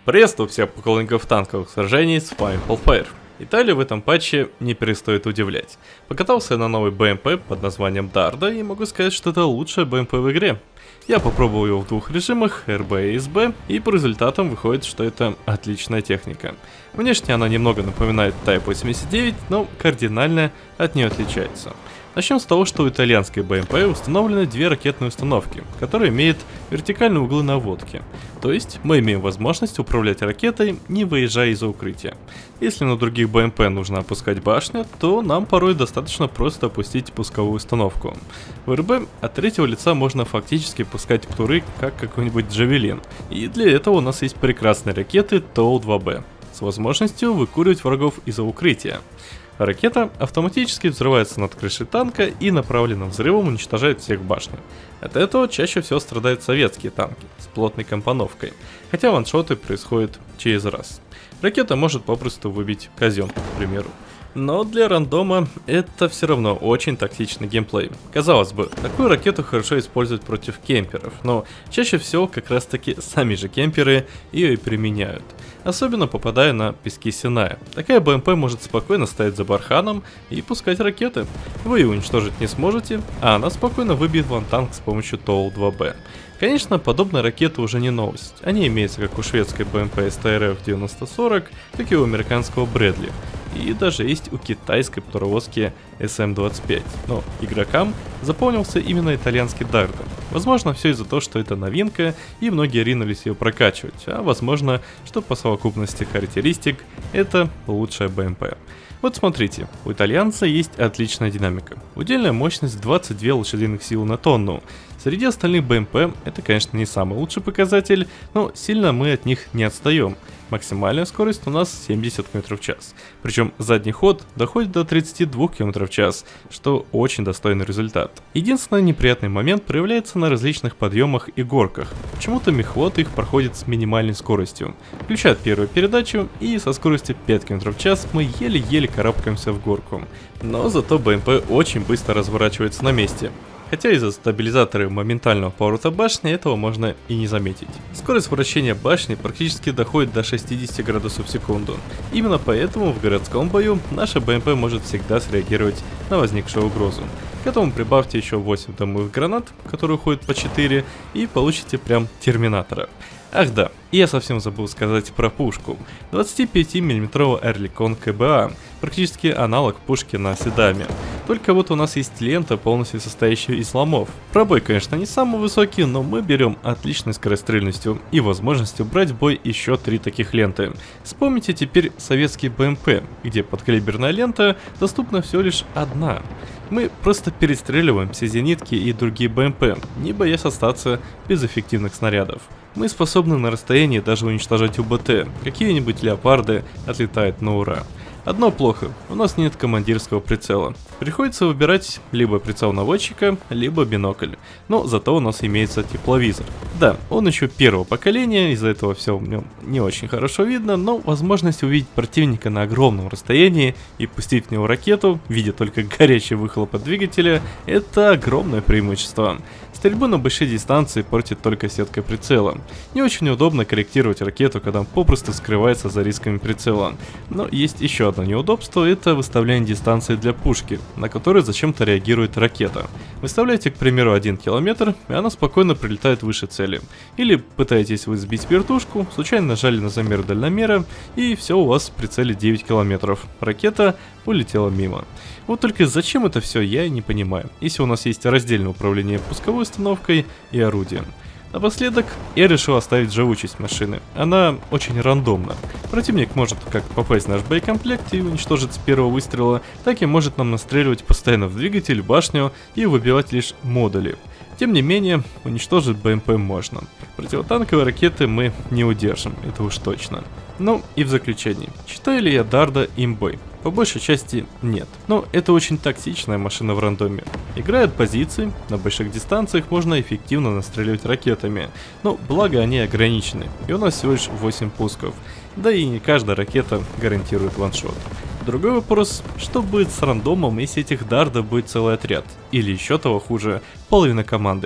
Приветствую всех поклонников танковых сражений с вами Hellfire. Италию в этом патче не перестает удивлять. Покатался я на новый БМП под названием Дарда и могу сказать, что это лучшая БМП в игре. Я попробовал его в двух режимах, РБ и СБ, и по результатам выходит, что это отличная техника. Внешне она немного напоминает Type 89, но кардинально от нее отличается. Начнем с того, что у итальянской БМП установлены две ракетные установки, которые имеют вертикальные углы наводки. То есть мы имеем возможность управлять ракетой, не выезжая из-за укрытия. Если на других БМП нужно опускать башню, то нам порой достаточно просто опустить пусковую установку. В РБ от третьего лица можно фактически пускать птуры, как какой-нибудь джавелин. И для этого у нас есть прекрасные ракеты ТОУ-2Б с возможностью выкуривать врагов из-за укрытия. Ракета автоматически взрывается над крышей танка и направленным взрывом уничтожает всех в башне. От этого чаще всего страдают советские танки с плотной компоновкой, хотя ваншоты происходят через раз. Ракета может попросту выбить казенку, к примеру. Но для рандома это все равно очень токсичный геймплей. Казалось бы, такую ракету хорошо использовать против кемперов, но чаще всего как раз таки сами же кемперы ее и применяют. Особенно попадая на пески Синая. Такая БМП может спокойно стоять за барханом и пускать ракеты. Вы ее уничтожить не сможете, а она спокойно выбьет вам танк с помощью ТОУ-2Б. Конечно, подобные ракеты уже не новость. Они имеются как у шведской БМП СТРФ-9040, так и у американского Брэдли. И даже есть у китайской паровозки СМ-25. Но игрокам запомнился именно итальянский Дарда. Возможно, все из-за того, что это новинка, и многие ринулись ее прокачивать, а возможно, что по совокупности характеристик это лучшая БМП. Вот смотрите, у итальянца есть отличная динамика. Удельная мощность 22 лошадиных сил на тонну. Среди остальных БМП это, конечно, не самый лучший показатель, но сильно мы от них не отстаем. Максимальная скорость у нас 70 км в час. Причем задний ход доходит до 32 км в час, что очень достойный результат. Единственный неприятный момент проявляется на различных подъемах и горках. Почему-то мехвод их проходит с минимальной скоростью. Включает первую передачу и со скоростью 5 км в час мы еле-еле карабкаемся в горку. Но зато БМП очень быстро разворачивается на месте. Хотя из-за стабилизатора моментального поворота башни этого можно и не заметить. Скорость вращения башни практически доходит до 60 градусов в секунду. Именно поэтому в городском бою наша БМП может всегда среагировать на возникшую угрозу. К этому прибавьте еще 8 дымовых гранат, которые уходят по 4, и получите прям терминатора. Ах да, и я совсем забыл сказать про пушку. 25 мм Эрликон КБА, практически аналог пушки на Седаме. Только вот у нас есть лента, полностью состоящая из ломов. Пробой, конечно, не самый высокий, но мы берем отличной скорострельностью и возможностью брать в бой еще 3 таких ленты. Вспомните теперь советский БМП, где подкалиберная лента доступна всего лишь одна. Мы просто перестреливаем все зенитки и другие БМП, не боясь остаться без эффективных снарядов. Мы способны на расстоянии даже уничтожать УБТ, какие-нибудь леопарды отлетают на ура. Одно плохо, у нас нет командирского прицела. Приходится выбирать либо прицел наводчика, либо бинокль. Но зато у нас имеется тепловизор. Да, он еще первого поколения, из-за этого все в нем не очень хорошо видно, но возможность увидеть противника на огромном расстоянии и пустить в него ракету, видя только горячий выхлоп от двигателя, это огромное преимущество. Стрельбу на большие дистанции портит только сетка прицела. Не очень удобно корректировать ракету, когда он попросту скрывается за рисками прицела. Но есть еще одно неудобство, это выставление дистанции для пушки, на которую зачем-то реагирует ракета. Выставляете, к примеру, 1 километр, и она спокойно прилетает выше цели. Или пытаетесь вы сбить вертушку, случайно нажали на замер дальномера, и все, у вас в прицеле 9 километров. Ракета улетела мимо. Вот только зачем это все, я и не понимаю, если у нас есть раздельное управление пусковой установкой и орудием. Напоследок, я решил оставить живучесть машины. Она очень рандомна. Противник может как попасть в наш боекомплект и уничтожить с первого выстрела, так и может нам настреливать постоянно в двигатель, башню и выбивать лишь модули. Тем не менее, уничтожить БМП можно. Противотанковые ракеты мы не удержим, это уж точно. Ну и в заключение, считаю ли я Дарда имбой? По большей части нет, но это очень токсичная машина в рандоме. Играя от позиций, на больших дистанциях можно эффективно настреливать ракетами, но благо они ограничены, и у нас всего лишь 8 пусков, да и не каждая ракета гарантирует ваншот. Другой вопрос, что будет с рандомом, если этих дардов будет целый отряд, или еще того хуже, половина команды.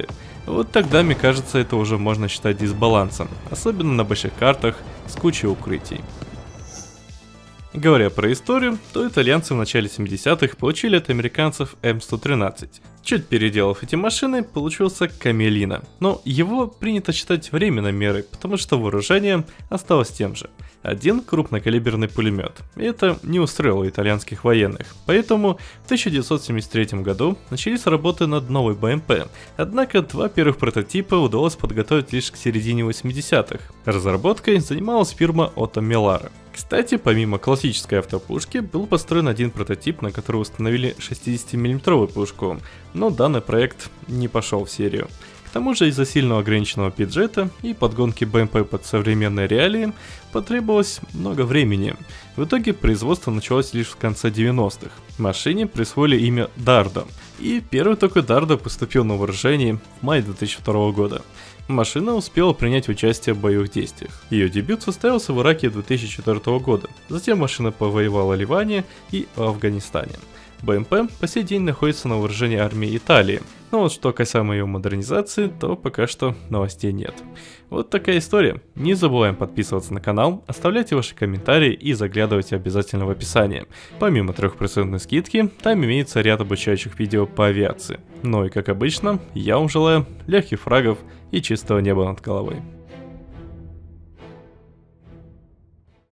Вот тогда, мне кажется, это уже можно считать дисбалансом, особенно на больших картах с кучей укрытий. Говоря про историю, то итальянцы в начале 70-х получили от американцев М113. Чуть переделав эти машины, получился Камелина, но его принято считать временной мерой, потому что вооружение осталось тем же. Один крупнокалиберный пулемет. И это не устроило итальянских военных, поэтому в 1973 году начались работы над новой БМП, однако два первых прототипа удалось подготовить лишь к середине 80-х. Разработкой занималась фирма Otto Melara. Кстати, помимо классической автопушки, был построен один прототип, на который установили 60-мм пушку, но данный проект не пошел в серию. К тому же из-за сильно ограниченного бюджета и подгонки БМП под современные реалии потребовалось много времени. В итоге производство началось лишь в конце 90-х. Машине присвоили имя Дардо, и первый такой Дардо поступил на вооружение в мае 2002 года. Машина успела принять участие в боевых действиях. Ее дебют состоялся в Ираке 2004 года, затем машина повоевала в Ливане и в Афганистане. БМП по сей день находится на вооружении армии Италии, но вот что касаемо ее модернизации, то пока что новостей нет. Вот такая история. Не забываем подписываться на канал, оставляйте ваши комментарии и заглядывайте обязательно в описание. Помимо 3% скидки, там имеется ряд обучающих видео по авиации. Ну и как обычно, я вам желаю легких фрагов и чистого неба над головой.